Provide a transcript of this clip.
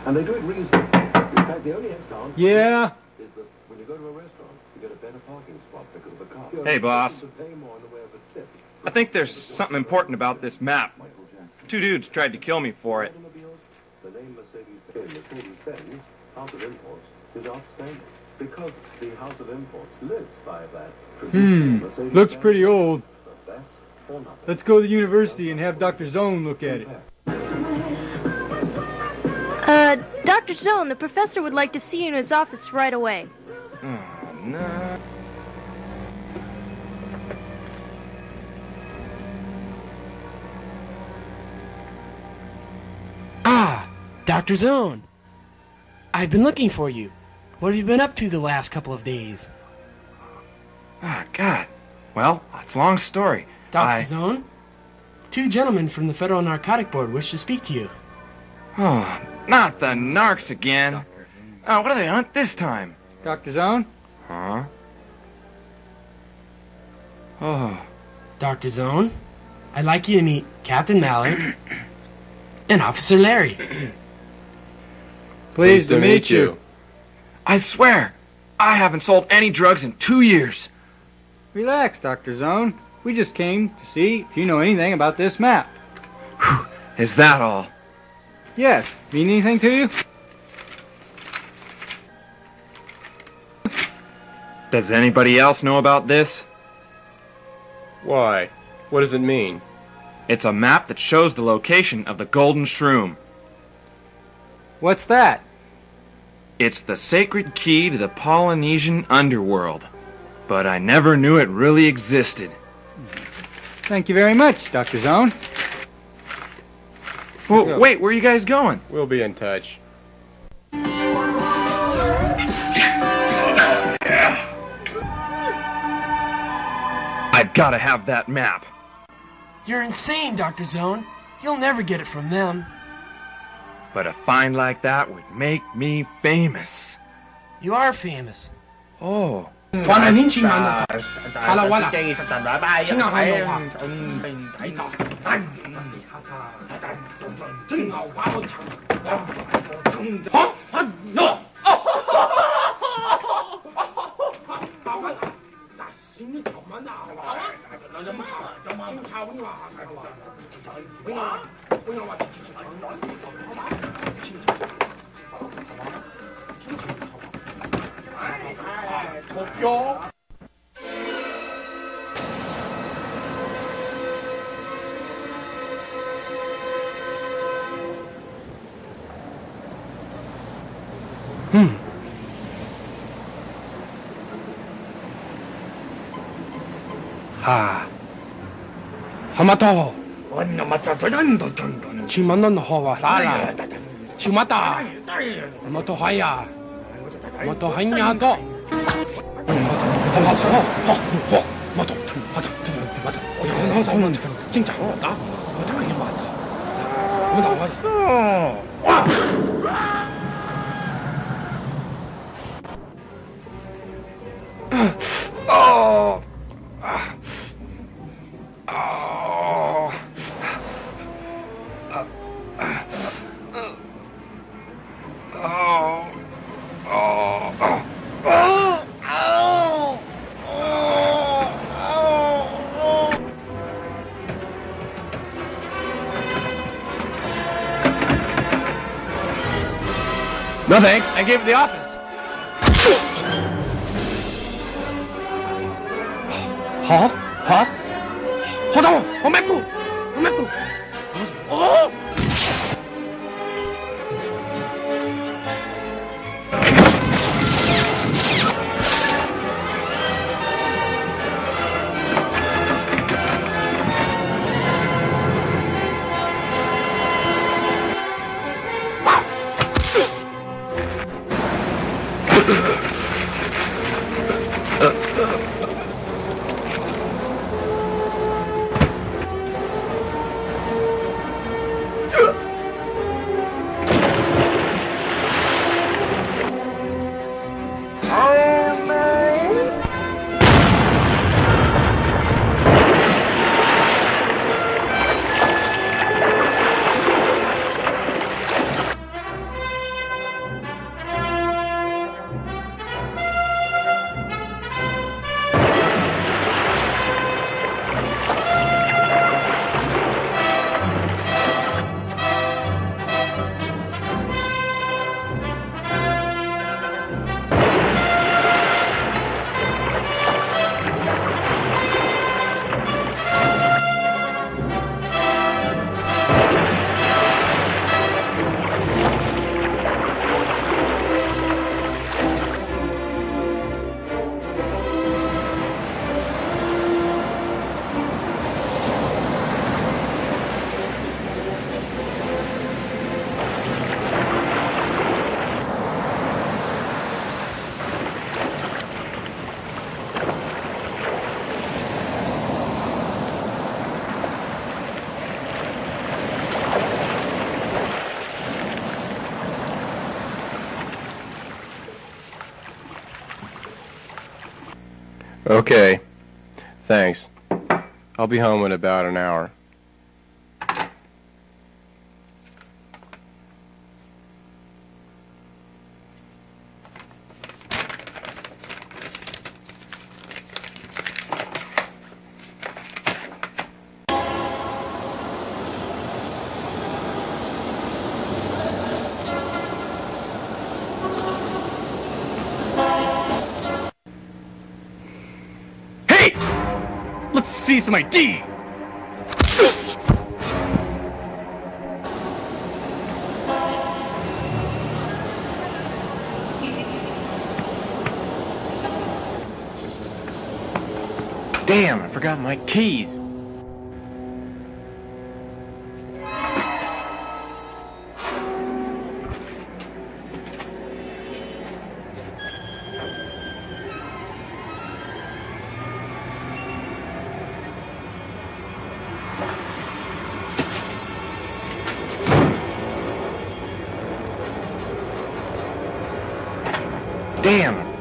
And they do it reasonably. In fact, the only discount is that when you go to a restaurant, you get a better parking spot because of the car. Hey, boss. I think there's something important about this map. 2 dudes tried to kill me for it. The name Mercedes-Benz, House of Imports, is outstanding because the House of Imports lives by that. Looks pretty old. Let's go to the university and have Dr. Zone look at it. Dr. Zone, the professor would like to see you in his office right away. Oh, no. Ah, Dr. Zone. I've been looking for you. What have you been up to the last couple of days? Ah, God. Well, it's a long story. Dr. Zone? 2 gentlemen from the Federal Narcotic Board wish to speak to you. Oh, not the narcs again. Oh, what do they hunt this time? Dr. Zone? Huh? Oh. Dr. Zone, I'd like you to meet Captain Mallard and Officer Larry. Pleased to meet you. I swear, I haven't sold any drugs in 2 years. Relax, Dr. Zone. We just came to see if you know anything about this map. Whew, is that all? Yes. Mean anything to you? Does anybody else know about this? Why? What does it mean? It's a map that shows the location of the Golden Shroom. What's that? It's the sacred key to the Polynesian underworld. But I never knew it really existed. Thank you very much, Dr. Zone. Well, wait, where are you guys going? We'll be in touch. I've got to have that map. You're insane, Dr. Zone. You'll never get it from them. But a find like that would make me famous. You are famous. Oh. 하마토. 치만난 호와 라라. 치마타. 하마토 하야. 하마토 하냐도. 하마토. 호. 마토. 마토. 마토. 어디 진짜. 나. 마토 아니 마토. 왔어. 와. No thanks. I gave it the office. Huh? Huh? Hold on. Omeku. Omeku. Oh. Okay. Thanks. I'll be home in about an hour. Hey! Let's see some ID! Damn, I forgot my keys. Damn,